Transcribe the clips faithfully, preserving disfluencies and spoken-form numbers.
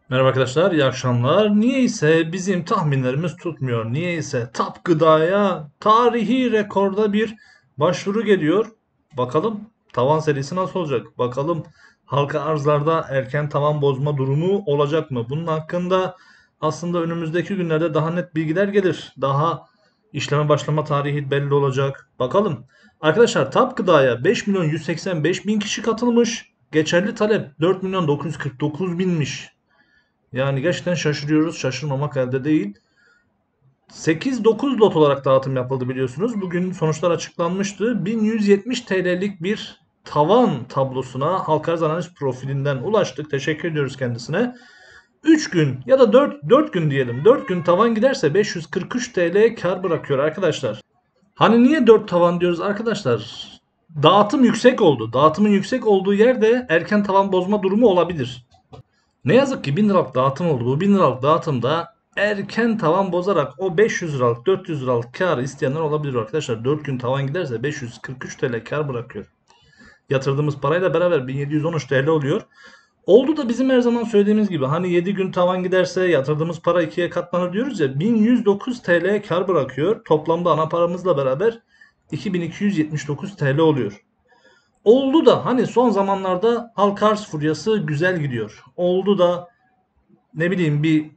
Merhaba arkadaşlar, iyi akşamlar. Niyeyse bizim tahminlerimiz tutmuyor. Niyeyse Tap Gıda'ya tarihi rekorda bir başvuru geliyor. Bakalım tavan serisi nasıl olacak? Bakalım halka arzlarda erken tavan bozma durumu olacak mı? Bunun hakkında aslında önümüzdeki günlerde daha net bilgiler gelir. Daha işleme başlama tarihi belli olacak. Bakalım. Arkadaşlar Tap Gıda'ya beş milyon yüz seksen beş bin kişi katılmış. Geçerli talep dört milyon dokuz yüz kırk dokuz binmiş. Yani gerçekten şaşırıyoruz. Şaşırmamak elde değil. sekiz dokuz lot olarak dağıtım yapıldı biliyorsunuz. Bugün sonuçlar açıklanmıştı. bin yüz yetmiş T L'lik bir tavan tablosuna halka arz analiz profilinden ulaştık. Teşekkür ediyoruz kendisine. üç gün ya da dört, dört gün diyelim. dört gün tavan giderse beş yüz kırk üç T L kar bırakıyor arkadaşlar. Hani niye dört tavan diyoruz arkadaşlar? Dağıtım yüksek oldu. Dağıtımın yüksek olduğu yerde erken tavan bozma durumu olabilir. Ne yazık ki bin liralık dağıtım oldu. Bu bin liralık dağıtımda erken tavan bozarak o beş yüz liralık dört yüz liralık karı isteyenler olabilir arkadaşlar. dört gün tavan giderse beş yüz kırk üç T L kar bırakıyor. Yatırdığımız parayla beraber bin yedi yüz on üç T L oluyor. Oldu da bizim her zaman söylediğimiz gibi hani yedi gün tavan giderse yatırdığımız para ikiye katlanır diyoruz ya, bin yüz dokuz T L kar bırakıyor. Toplamda ana paramızla beraber iki bin iki yüz yetmiş dokuz T L oluyor. Oldu da hani son zamanlarda halka arz furyası güzel gidiyor. Oldu da ne bileyim bir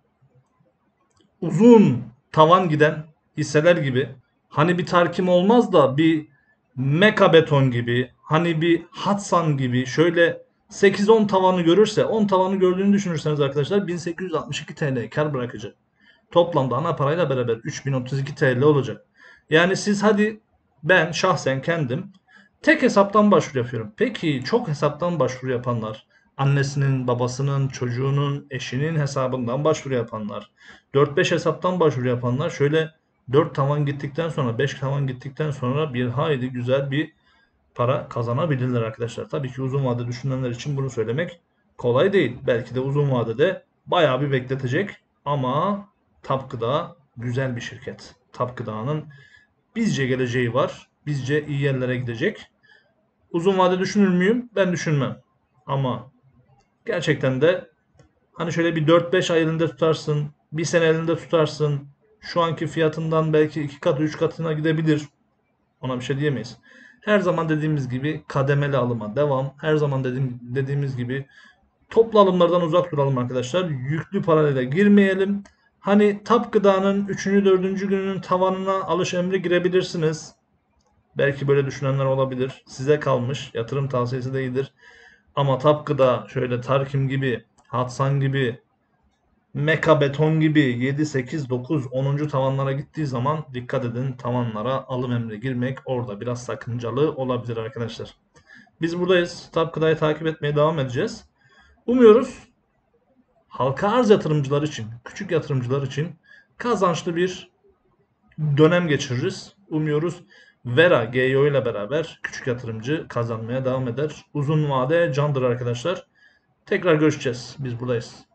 uzun tavan giden hisseler gibi, hani bir Tarkim olmaz da bir Meka Beton gibi, hani bir Hatsan gibi şöyle sekiz on tavanı görürse, on tavanı gördüğünü düşünürseniz arkadaşlar bin sekiz yüz altmış iki T L kar bırakacak. Toplamda ana parayla beraber üç bin otuz iki T L olacak. Yani siz hadi, ben şahsen kendim tek hesaptan başvuru yapıyorum. Peki çok hesaptan başvuru yapanlar, annesinin, babasının, çocuğunun, eşinin hesabından başvuru yapanlar, dört beş hesaptan başvuru yapanlar şöyle dört tavan gittikten sonra, beş tavan gittikten sonra bir hayli güzel bir para kazanabilirler arkadaşlar. Tabii ki uzun vade düşünenler için bunu söylemek kolay değil. Belki de uzun vadede bayağı bir bekletecek ama Tap Gıda güzel bir şirket. Tap Gıda'nın bizce geleceği var. Bizce iyi yerlere gidecek. Uzun vade düşünür müyüm? Ben düşünmem. Ama gerçekten de hani şöyle bir dört beş ay elinde tutarsın, bir sene elinde tutarsın. Şu anki fiyatından belki iki katı üç katına gidebilir. Ona bir şey diyemeyiz. Her zaman dediğimiz gibi kademeli alıma devam. Her zaman dediğim, dediğimiz gibi toplu alımlardan uzak duralım arkadaşlar. Yüklü parayla girmeyelim. Hani Tap Gıda'nın üçüncü dördüncü gününün tavanına alış emri girebilirsiniz. Belki böyle düşünenler olabilir. Size kalmış. Yatırım tavsiyesi değildir. Ama Tap Gıda şöyle Tarkim gibi, Hatsan gibi, Meka Beton gibi yedi, sekiz, dokuz, onuncu tavanlara gittiği zaman dikkat edin, tavanlara alım emri girmek orada biraz sakıncalı olabilir arkadaşlar. Biz buradayız. Tap Gıda'yı takip etmeye devam edeceğiz. Umuyoruz halka arz yatırımcılar için, küçük yatırımcılar için kazançlı bir dönem geçiririz. Umuyoruz Vera G E O ile beraber küçük yatırımcı kazanmaya devam eder. Uzun vade candır arkadaşlar. Tekrar görüşeceğiz. Biz buradayız.